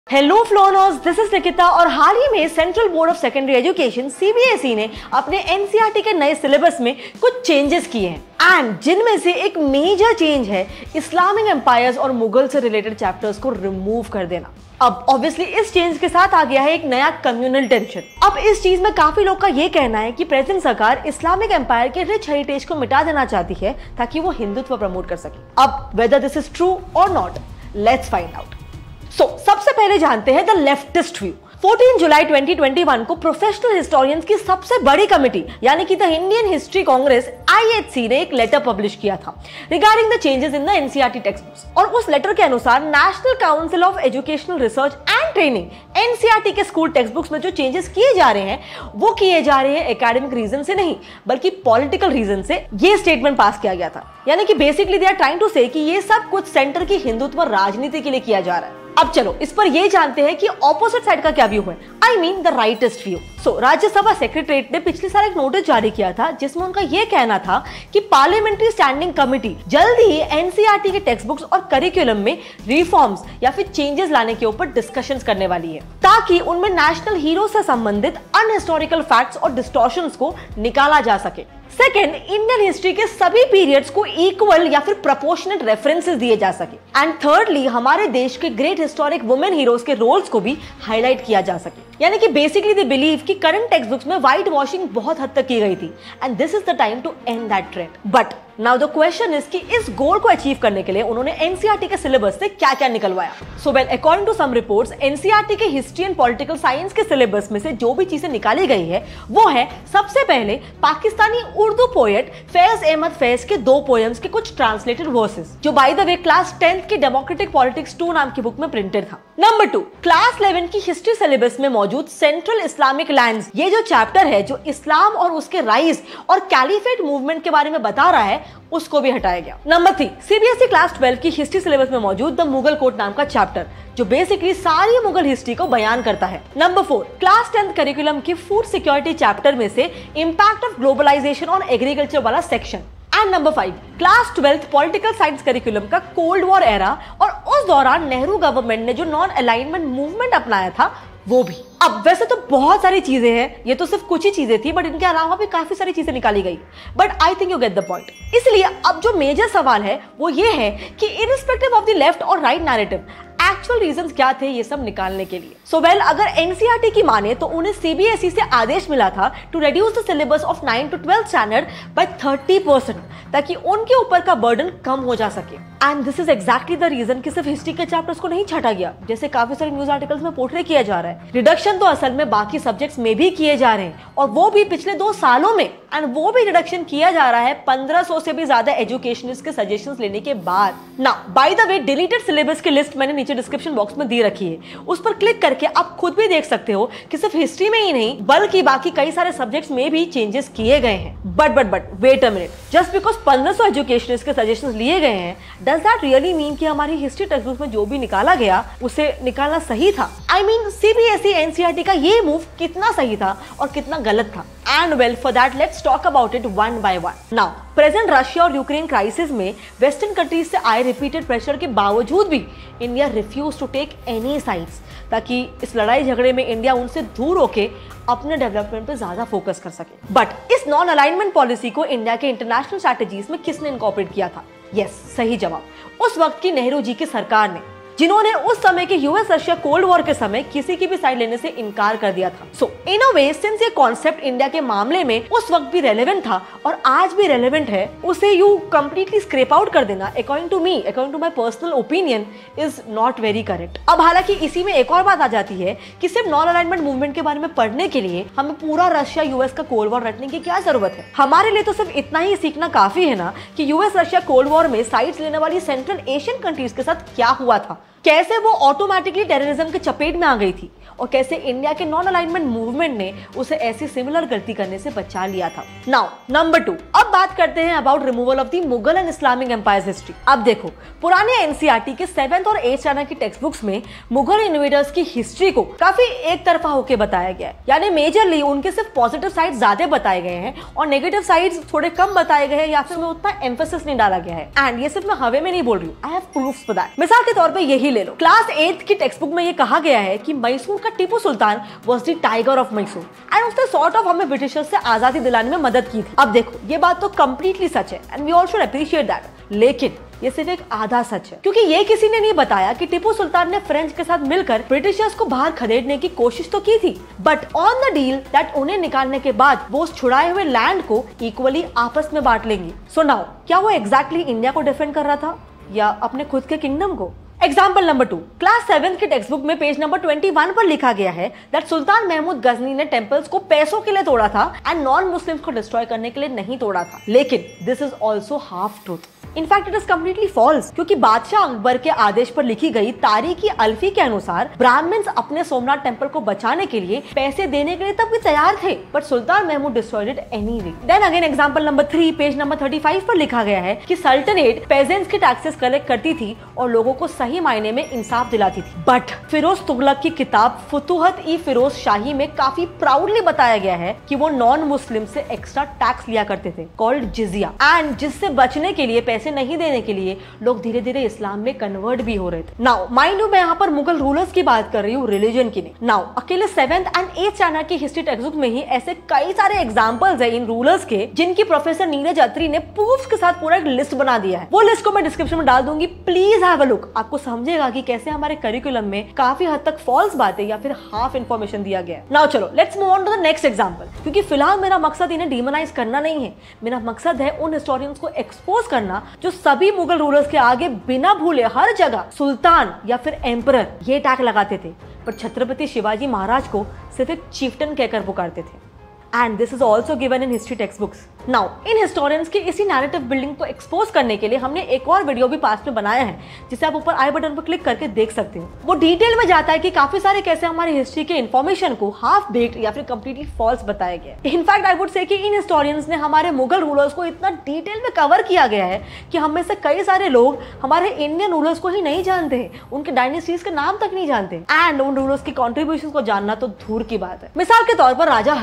Hello फ्लोनर्स, this is Nikita. और हाल ही में Central Board of Secondary Education CBSE ने अपने एनसीईआरटी के नए सिलेबस में कुछ चेंजेस किए हैं एंड जिनमें से एक मेजर चेंज है इस्लामिक एम्पायर्स और मुगल से रिलेटेड चैप्टर्स को रिमूव कर देना। अब ऑब्वियसली इस चेंज के साथ आ गया है एक नया कम्युनल टेंशन। अब इस चीज में काफी लोग का ये कहना है कि प्रेजेंट सरकार इस्लामिक एम्पायर के रिच हेरिटेज को मिटा देना चाहती है ताकि वो हिंदुत्व प्रमोट कर सके। अब वेदर दिस इज ट्रू और नॉट, लेट्स फाइंड आउट। सबसे पहले जानते हैं द लेफ्टिस्ट व्यू। 14 जुलाई 2021 को प्रोफेशनल हिस्टोरियंस की सबसे बड़ी कमेटी यानी कि the Indian History Congress IHC ने एक लेटर पब्लिश किया था regarding the changes in the NCERT text books. और उस लेटर के अनुसार National Council of Educational Research and Training NCERT के स्कूल टेक्स्ट बुक्स में जो चेंजेस किए जा रहे हैं वो किए जा रहे हैं एकेडमिक रीजन से नहीं बल्कि पॉलिटिकल रीजन से। ये स्टेटमेंट पास किया गया था, यानी कि basically they are trying to say कि ये सब कुछ सेंटर की हिंदुत्व राजनीति के लिए किया जा रहा है। अब चलो इस पर ये जानते हैं कि ऑपोजिट साइड का क्या व्यू है, I mean the rightest view. Rajya Sabha secretariat ने पिछले साल एक नोटिस जारी किया था जिसमें उनका ये कहना था कि पार्लियामेंट्री स्टैंडिंग कमेटी जल्द ही एनसीईआरटी के टेक्स्ट बुक्स और करिकुलम में रिफॉर्म्स या फिर चेंजेस लाने के ऊपर डिस्कशंस करने वाली है ताकि उनमें नेशनल हीरो से संबंधित अनहिस्टोरिकल फैक्ट्स और डिस्टॉर्शंस को निकाला जा सके। सेकेंड, इंडियन हिस्ट्री के सभी पीरियड्स को इक्वल या फिर प्रोपोर्शनेट रेफरेंसेस दिए जा सके। एंड थर्डली, हमारे देश के ग्रेट हिस्टोरिक वुमेन हीरोज के रोल्स को भी हाईलाइट किया जा सके। यानी कि बेसिकली दे बिलीव कि करंट टेक्स्ट बुक्स में व्हाइट वॉशिंग बहुत हद तक की गई थी and this is the time to end that trend. But now the question is कि इस गोल को अचीव करने के लिए उन्होंने एनसीईआरटी के सिलेबस से क्या क्या निकलवाया। According to some reports, NCERT के हिस्ट्री एंड पॉलिटिकल साइंस के सिलेबस में से जो भी चीजें निकाली गई है वो है सबसे पहले पाकिस्तानी उर्दू पोएट फैज अहमद फैज के 2 पोएम्स के कुछ ट्रांसलेटेड वर्सेस जो by the way class 10th की डेमोक्रेटिक पॉलिटिक्स 2 नाम की बुक में प्रिंटेड था। नंबर 2, क्लास 11 की हिस्ट्री सिलेबस में मौजूद सेंट्रल इस्लामिक लैंड्स, ये जो चैप्टर है जो इस्लाम और उसके राइज और कैलिफेट मूवमेंट के बारे में बता रहा है उसको भी हटाया गया। नंबर 3, सीबीएसई क्लास 12 की हिस्ट्री सिलेबस में मौजूद द मुगल कोड नाम का चैप्टर जो बेसिकली सारी मुगल हिस्ट्री को बयान करता है। नंबर 4, क्लास 10th करिकुलम की फूड सिक्योरिटी चैप्टर में से impact of globalisation on agriculture वाला section. And number 5, class 12th political science curriculum का कोल्ड वॉर एरा और उस दौरान नेहरू गवर्नमेंट ने जो नॉन अलाइनमेंट मूवमेंट अपनाया था वो भी। अब वैसे तो बहुत सारी चीजें हैं, ये तो सिर्फ कुछ ही चीजें थी बट इनके अलावा भी काफी सारी चीजें निकाली गई, but I think you get the point. इसलिए अब जो मेजर सवाल है वो ये है कि इरिस्पेक्टिव ऑफ द लेफ्ट और राइट नैरेटिव एक्चुअल रीजंस क्या थे ये सब निकालने के लिए। अगर एनसीईआरटी की माने तो उन्हें सीबीएसई से आदेश मिला था to reduce the syllabus of 9th to 12th standard by 30% ताकि उनके ऊपर का बर्डन कम हो जा सके। And this is exactly the reason कि सिर्फ हिस्ट्री के चैप्टर्स को नहीं छाटा गया जैसे काफी सारे न्यूज आर्टिकल्स में पोर्ट्रे किया जा रहा है। रिडक्शन तो असल में बाकी सब्जेक्ट्स में भी किए जा रहे हैं और वो भी पिछले 2 सालों में। एंड वो भी रिडक्शन किया जा रहा है 1500 से भी ज्यादा एजुकेशनिस्ट के सजेशंस लेने के बाद। Now by the way, deleted syllabus की लिस्ट मैंने नीचे डिस्क्रिप्शन बॉक्स में दे रखी है, उस पर क्लिक करके आप खुद भी देख सकते हो कि सिर्फ हिस्ट्री में ही नहीं बल्कि बाकी कई सारे सब्जेक्ट्स में भी चेंजेस किए गए हैं। But wait a minute, just because 1500 educationist के सजेशंस लिए गए हैं डज दैट रियली मीन कि हमारी हिस्ट्री टेक्स्ट बुक में जो भी निकाला गया उसे निकालना सही था? आई मीन सीबीएसई एनसीईआरटी का ये मूव कितना सही था और कितना गलत था? And well, for that, let's talk about it one by one. Now, present Russia और यूक्रेन क्राइसिस में वेस्टर्न कंट्रीज से आए रिपीटेड प्रेशर के बावजूद भी India refuse to take any sides ताकि इस लड़ाई झगड़े में इंडिया उनसे दूर होके अपने डेवलपमेंट पे ज्यादा फोकस कर सके। बट इस नॉन अलाइनमेंट पॉलिसी को इंडिया के इंटरनेशनल स्ट्रैटेजीज में किसने इनकॉर्पोरेट किया था? यस, सही जवाब, उस वक्त की नेहरू जी की सरकार ने, जिन्होंने उस समय के यूएस रशिया कोल्ड वॉर के समय किसी की भी साइड लेने से इनकार कर दिया था। So in a way, since ये कॉन्सेप्ट इंडिया के मामले में उस वक्त भी रेलेवेंट था और आज भी रेलेवेंट है, उसे यू कंप्लीटली स्क्रैप आउट कर देना according to my personal opinion is not very correct. अब हालांकि इसी में एक और बात आ जाती है कि सिर्फ नॉन अलाइनमेंट मूवमेंट के बारे में पढ़ने के लिए हमें पूरा रशिया यूएस का कोल्ड वॉर रटने की क्या जरूरत है? हमारे लिए तो सिर्फ इतना ही सीखना काफी है ना कि यूएस रशिया कोल्ड वॉर में साइड्स लेने वाली सेंट्रल एशियन कंट्रीज के साथ क्या हुआ था, कैसे वो ऑटोमेटिकली टेररिज्म के चपेट में आ गई थी और कैसे इंडिया के नॉन अलाइनमेंट मूवमेंट ने उसे ऐसी सिमिलर गलती करने से बचा लिया था। नाउ नंबर 2, अब बात करते हैं about removal of the Mughal and Islamic empires history. अब देखो, पुराने एनसीईआरटी के 7th और 8th स्टैंडर्ड की टेक्स्ट बुक्स में मुगल इन्वेडर्स की हिस्ट्री को काफी एक तरफा होकर बताया गया है, यानी मेजरली उनके सिर्फ पॉजिटिव साइड ज्यादा बताए गए हैं और नेगेटिव साइड थोड़े कम बताए गए हैं या फिर उतना एम्फेसिस नहीं डाला गया है। एंड ये सिर्फ मैं हवे में नहीं बोल रही हूँ, I have proofs for that. मिसाल के तौर पर यही ले लो। क्लास 8 की टेक्स्ट बुक में ये कहा गया है कि मैसूर का Tipu Sultan was the tiger of Mysore and उसने सॉर्ट ऑफ हमें ब्रिटिशर्स से आजादी दिलाने में मदद की थी। अब देखो ये बात तो कंप्लीटली सच है and we all should appreciate that, लेकिन ये सिर्फ एक आधा सच है, क्योंकि ये किसी ने नहीं बताया कि टीपू सुल्तान ने फ्रेंच के साथ मिलकर ब्रिटिशर्स को बाहर खदेड़ने की कोशिश तो की थी, but on the deal that उन्हें निकालने के बाद वो उस छुड़ाए हुए लैंड को इक्वली आपस में बांट लेंगी। सो नाउ क्या वो एग्जैक्टली इंडिया को डिफेंड कर रहा था या अपने खुद के किंगडम को? एग्जाम्पल नंबर 2, क्लास 7 की टेक्स्ट बुक में पेज नंबर 21 पर लिखा गया है दैट सुल्तान महमूद गजनी ने टेंपल्स को पैसों के लिए तोड़ा था एंड नॉन मुस्लिम्स को डिस्ट्रॉय करने के लिए नहीं तोड़ा था। लेकिन this is also half truth. In fact it is completely false, क्योंकि बादशाह अकबर के आदेश पर लिखी गई तारीखी अल्फी के अनुसार ब्राह्मण्स अपने सोमनाथ टेंपल को बचाने के लिए पैसे देने के लिए तब भी तैयार थे, but Sultan Mahmud destroyed it anyway. Then again example number 3 page number 35 पर लिखा गया है कि सल्तनत पेजेंट्स के टैक्सेस कलेक्ट करती थी और लोगों को सही मायने में इंसाफ दिलाती थी। बट फिरोज तुगलक की किताब फुतूहत-ई-फिरोज शाही में काफी प्राउडली बताया गया है कि वो नॉन मुस्लिम से एक्स्ट्रा टैक्स लिया करते थे कॉल्ड जिजिया, एंड जिससे बचने के लिए पैसे नहीं देने के लिए लोग धीरे धीरे इस्लाम में कन्वर्ट भी हो रहे थे। नाउ माइंड यू, मैं यहाँ पर मुगल रूलर्स की बात कर रही हूँ, रिलीजन की नहीं। नाउ अकेले 7th एंड 8th स्टैंडर्ड की हिस्ट्री टेक्स्ट बुक में ही ऐसे कई सारे एग्जांपल्स हैं इन रूलर्स के जिनकी प्रोफेसर नीरज अत्री ने प्रूफ्स के साथ पूरा एक लिस्ट बना दिया है। वो लिस्ट को मैं डिस्क्रिप्शन में डाल दूंगी, प्लीज हैव अ लुक। आपको समझेगा कि कैसे हमारे करिकुलम में काफी हद तक फॉल्स बातें या फिर हाफ इन्फॉर्मेशन दिया गया है। नाउ चलो let's move on to the next example, क्योंकि फिलहाल मेरा मकसद इन्हें डिमोनाइज करना नहीं है। मेरा मकसद है उन हिस्टोरियंस को एक्सपोज करना जो सभी मुगल रूलर्स के आगे बिना भूले हर जगह सुल्तान या फिर एम्परर ये टैग लगाते थे, पर छत्रपति शिवाजी महाराज को सिर्फ एक चीफ्टन कहकर पुकारते थे। And this is also given in history text books. Now in historians की इसी नैरेटिव बिल्डिंग को एक्सपोज करने के लिए हमने एक और वीडियो भी पास में बनाया है, जिसे आप ऊपर आई बटन पर क्लिक करके देख सकते हो। वो डिटेल में जाता है कि काफी सारे कैसे हमारी हिस्ट्री के इन्फॉर्मेशन को हाफ बेक्ड या फिर कंप्लीटली फॉल्स बताया गया है। इनफैक्ट आई वुड से कि इन हिस्टोरियंस ने हमारे मुगल रूलर्स को इतना डिटेल में कवर किया गया है कि हम में से कई सारे लोग हमारे इंडियन रूलर्स को ही नहीं जानते हैं, उनके डायनेस्टीज के नाम तक नहीं जानते, एंड उन रूलर्स की कॉन्ट्रीब्यूशन को जानना तो दूर की बात है। मिसाल के तौर पर राजा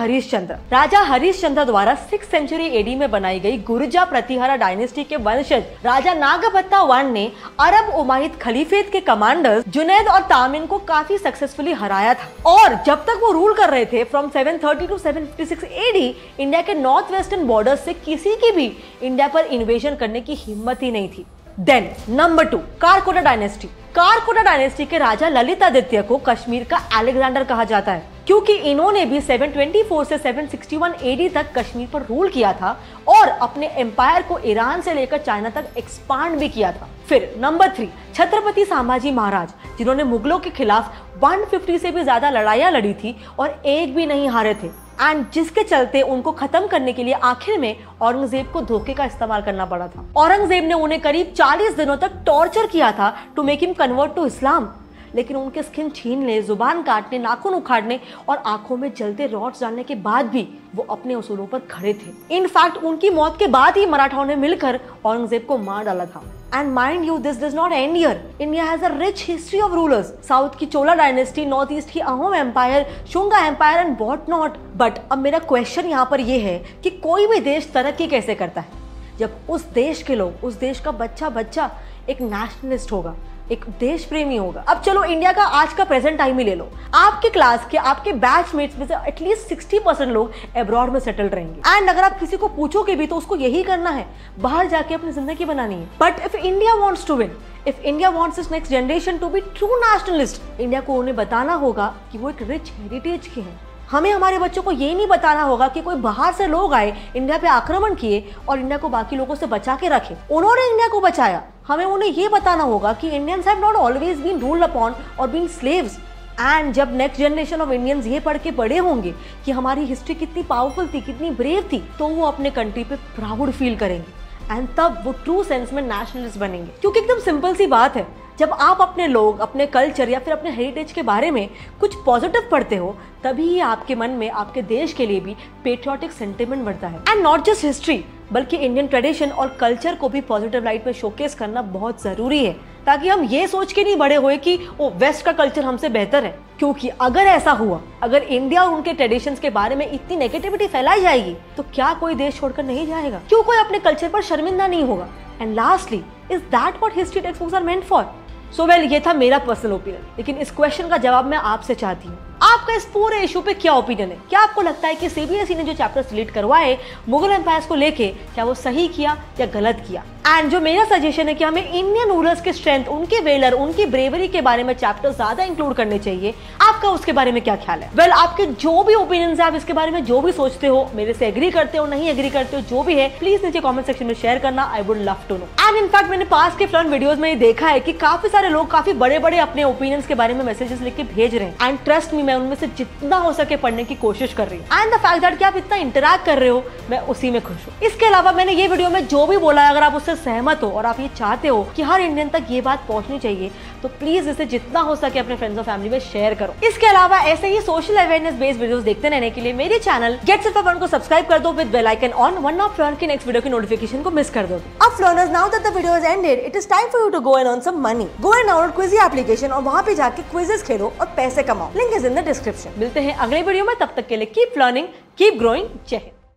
हरिश्चंद्र द्वारा 6th सेंचुरी एडी में बनाई गई गुर्जा प्रतिहारा डायनेस्टी के वंशज राजा नागपत्ता I ने अरब उमाइद खलीफेत के कमांडर्स जुनैद और तामिन को काफी सक्सेसफुली हराया था, और जब तक वो रूल कर रहे थे फ्रॉम 730 टू 756 एडी, इंडिया के नॉर्थ वेस्टर्न बॉर्डर से किसी की भी इंडिया पर इन्वेजन करने की हिम्मत ही नहीं थी। Then number 2, Karkota dynasty. Karkota dynasty के राजा ललितादित्य को कश्मीर का अलेक्जेंडर कहा जाता है, क्योंकि इन्होंने भी 724 से 761 एडी तक कश्मीर पर रूल किया था और अपने एम्पायर को ईरान से लेकर चाइना तक एक्सपांड भी किया था। फिर नंबर 3, छत्रपति संभाजी महाराज, जिन्होंने मुगलों के खिलाफ 150 से भी ज्यादा लड़ाइयां लड़ी थी और एक भी नहीं हारे थे, एंड जिसके चलते उनको खत्म करने के लिए आखिर में औरंगजेब को धोखे का इस्तेमाल करना पड़ा था। औरंगजेब ने उन्हें करीब 40 दिनों तक टॉर्चर किया था to make him convert to Islam, लेकिन उनके स्किन छीनने, जुबान काटने, नाखून उखाड़ने और आंखों में जलते रॉड्स डालने के बाद भी वो अपने उसूलों पर खड़े थे। इनफैक्ट उनकी मौत के बाद ही मराठाओं ने मिलकर औरंगजेब को मार डाला था। And mind you, this does not end here. India has a rich history of rulers. South की चोला डायनेस्टी, नॉर्थ ईस्ट की Ahom empire, Shunga empire and what not. But अब मेरा क्वेश्चन यहाँ पर यह है कि कोई भी देश तरक्की कैसे करता है जब उस देश के लोग, उस देश का बच्चा एक नेशनलिस्ट होगा, एक देश प्रेमी होगा। अब चलो इंडिया का आज का प्रेजेंट टाइम ही ले लो। आपके क्लास के, आपके बैचमेट्स में से एटलीस्ट 60% लोग अब्रॉड में सेटल रहेंगे, एंड अगर आप किसी को पूछोगे भी तो उसको यही करना है, बाहर जाके अपनी जिंदगी बनानी है। But if India wants to win, if India wants its next generation to be true nationalist, India को उन्हें बताना होगा कि वो एक रिच हेरिटेज के हैं। हमें हमारे बच्चों को ये नहीं बताना होगा कि कोई बाहर से लोग आए, इंडिया पे आक्रमण किए और इंडिया को बाकी लोगों से बचा के रखे। उन्होंने इंडिया को बचाया। हमें उन्हें ये बताना होगा कि Indians have not always been ruled upon और बीन स्लेव्स। एंड जब नेक्स्ट जनरेशन ऑफ इंडियंस ये पढ़ के बड़े होंगे कि हमारी हिस्ट्री कितनी पावरफुल थी, कितनी ब्रेव थी, तो वो अपने कंट्री पे प्राउड फील करेंगे, एंड तब वो ट्रू सेंस में नेशनलिस्ट बनेंगे। क्योंकि एकदम सिंपल सी बात है, जब आप अपने लोग, अपने कल्चर या फिर अपने हेरिटेज के बारे में कुछ पॉजिटिव पढ़ते हो, तभी आपके मन में आपके देश के लिए भी पेट्रियोटिक सेंटिमेंट बढ़ता है। एंड नॉट जस्ट हिस्ट्री, बल्कि इंडियन ट्रेडिशन और कल्चर को भी पॉजिटिव लाइट में शोकेस करना बहुत जरूरी है, ताकि हम ये सोच के नहीं बड़े हुए कि ओ वेस्ट का कल्चर हमसे बेहतर है। क्योंकि अगर ऐसा हुआ, अगर इंडिया और उनके ट्रेडिशंस के बारे में इतनी नेगेटिविटी फैलाई जाएगी, तो क्या कोई देश छोड़कर नहीं जाएगा? क्यों कोई अपने कल्चर पर शर्मिंदा नहीं होगा? And lastly, is that what history text books are meant for? So well, ये था मेरा पर्सनल ओपिनियन, लेकिन इस क्वेश्चन का जवाब मैं आपसे चाहती हूँ। आपका इस पूरे इशू पे क्या ओपिनियन है? क्या आपको लगता है कि सीबीएसई ने जो चैप्टर्स डिलीट करवाए मुगल एम्पायर्स को लेके, क्या वो सही किया या गलत किया? एंड जो मेरा सजेशन है कि हमें इंडियन रूलर्स के स्ट्रेंथ, उनके वेलर, उनकी ब्रेवरी के बारे में चैप्टर ज्यादा इंक्लूड करने चाहिए। आपका उसके बारे में क्या ख्याल है? वेल, आपके जो भी ओपिनियंस है, आप इसके बारे में जो भी सोचते हो, मेरे से एग्री करते हो, नहीं एग्री करते हो, जो भी है, प्लीज नीचे कमेंट सेक्शन में शेयर करना। I would love to know. And in fact मैंने पास के फ्लॉन वीडियोस में ये देखा है कि काफी सारे लोग काफी बड़े बड़े अपने ओपिनियंस के बारे में मैसेजेस लिख के भेज रहे हैं। एंड ट्रस्ट मी, मैं उनमें से जितना हो सके पढ़ने की कोशिश कर रही हूँ। एंड द फैक्ट दैट कि आप इतना इंटरैक्ट कर रहे हो, मैं उसी में खुश हूँ। इसके अलावा मैंने ये वीडियो में जो भी बोला है, अगर आप उससे सहमत हो और आप ये चाहते हो कि हर इंडियन तक ये बात पहुंचनी चाहिए, तो प्लीज इसे जितना हो सके अपने फ्रेंड्स और फैमिली में शेयर करो। इसके अलावा ऐसे ही सोशल अवेयरनेस बेस्ड वीडियोस देखते रहने के लिए मेरे channel get set for fun को सब्सक्राइब कर दो विद बेल आइकन ऑन, वरना आप फ्लर्न की नेक्स्ट वीडियो की नोटिफिकेशन को मिस कर दोगे। अब Flearners, now that the video has ended, it is time for you to go and earn some money. Go and download Quizy application और वहां पे जाके क्विजेस खेलो और पैसे कमाओ। Link is in the description. मिलते हैं अगले वीडियो में, तब तक के लिए कीप लर्निंग, कीप ग्रोइंग। जय हिंद।